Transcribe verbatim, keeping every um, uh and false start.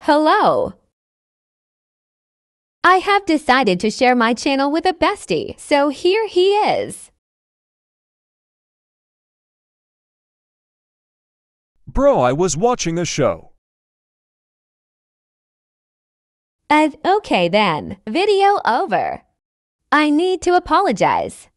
Hello. I have decided to share my channel with a bestie, so here he is. Bro, I was watching a show. Uh, okay then, video over. I need to apologize.